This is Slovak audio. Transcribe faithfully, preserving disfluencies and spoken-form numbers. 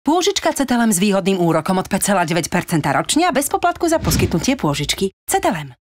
Pôžička Cetelem s výhodným úrokom od päť celá deväť percenta ročne a bez poplatku za poskytnutie pôžičky. Cetelem.